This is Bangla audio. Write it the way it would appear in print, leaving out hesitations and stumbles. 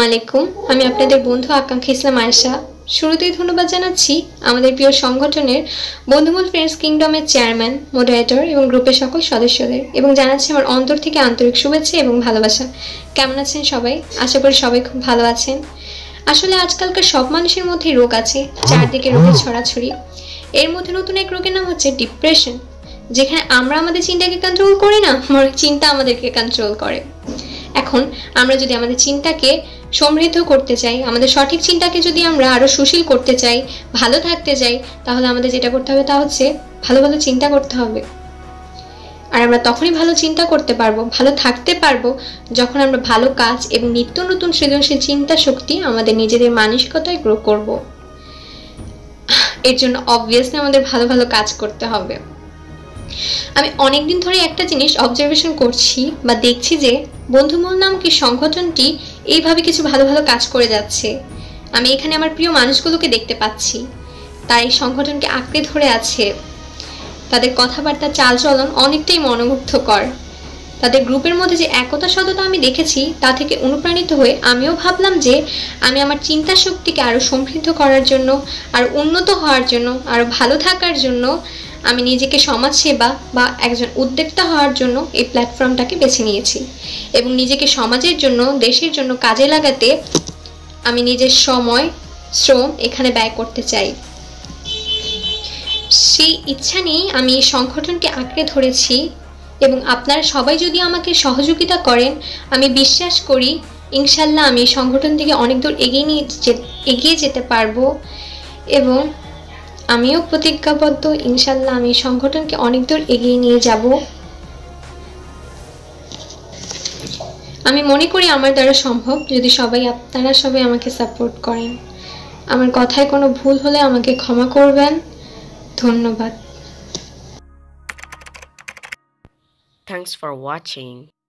আলাইকুম, আমি আপনাদের বন্ধু আকাঙ্ক্ষা ইসলাম আয়েশা। শুরুতেই ধন্যবাদ জানাচ্ছি আমাদের প্রিয় সংগঠনের বন্ধুমূল ফ্রেন্ডস কিংডমের চেয়ারম্যান, মডারেটর এবং গ্রুপের সকল সদস্যদের, এবং জানাচ্ছি আমার অন্তর থেকে আন্তরিক শুভেচ্ছা এবং ভালোবাসা। কেমন আছেন সবাই? আশা করি সবাই খুব ভালো আছেন। আসলে আজকালকার সব মানুষের মধ্যেই রোগ আছে, চারদিকে রোগের ছড়াছড়ি। এর মধ্যে নতুন এক রোগের নাম হচ্ছে ডিপ্রেশন, যেখানে আমরা আমাদের চিন্তাকে কন্ট্রোল করি না, বরং চিন্তা আমাদেরকে কন্ট্রোল করে। এখন আমরা যদি আমাদের চিন্তাকে সমৃদ্ধ করতে চাই, আমাদের সঠিক চিন্তাকে যদি আমরা আরো সুশীল করতে চাই, ভালো থাকতে চাই, তাহলে আমাদের যেটা করতে হবে তা হচ্ছে ভালো ভালো চিন্তা করতে হবে। আর আমরা তখনই ভালো চিন্তা করতে পারবো, ভালো থাকতে পারবো, যখন আমরা ভালো কাজ এবং নিত্য নতুন সৃজনশীল চিন্তা শক্তি আমাদের নিজেদের মানসিকতায় গ্রো করব। এর জন্য অবভিয়াসলি আমাদের ভালো ভালো কাজ করতে হবে। আমি অনেকদিন ধরে একটা জিনিস অবজারভেশন করছি বা দেখছি যে বন্ধুমহল নামক এই সংগঠনটি এইভাবে কিছু ভালো ভালো কাজ করে যাচ্ছে। আমি এখানে আমার প্রিয় মানুষগুলোকে দেখতে পাচ্ছি, তারা এই সংগঠনকে আঁকড়ে ধরে আছে। তাদের কথাবার্তা, চালচলন অনেকটাই মনোমুগ্ধকর। তাদের গ্রুপের মধ্যে যে একতা সততা আমি দেখেছি, তা থেকে অনুপ্রাণিত হয়ে আমিও ভাবলাম যে আমি আমার চিন্তা শক্তিকে আরো সমৃদ্ধ করার জন্য, আরো উন্নত হওয়ার জন্য, আরো ভালো থাকার জন্য আমি নিজেকে সমাজসেবা বা একজন উদ্যোক্তা হওয়ার জন্য এই প্ল্যাটফর্মটাকে বেছে নিয়েছি, এবং নিজেকে সমাজের জন্য, দেশের জন্য কাজে লাগাতে আমি নিজের সময়, শ্রম এখানে ব্যয় করতে চাই। সেই ইচ্ছা নিয়েই আমি এই সংগঠনকে আঁকড়ে ধরেছি, এবং আপনারা সবাই যদি আমাকে সহযোগিতা করেন, আমি বিশ্বাস করি ইনশাল্লাহ আমি এই সংগঠন থেকে অনেক দূর এগিয়ে যেতে পারবো। এবং আমিও প্রতিজ্ঞাবদ্ধ, ইনশাল্লাহ আমি সংগঠনকে অনেক দূর এগিয়ে নিয়ে যাব। আমি মনে করি আমার দ্বারা সম্ভব, যদি আপনারা সবাই আমাকে সাপোর্ট করেন। আমার কথায় কোনো ভুল হলে আমাকে ক্ষমা করবেন। ধন্যবাদ। Thanks for watching.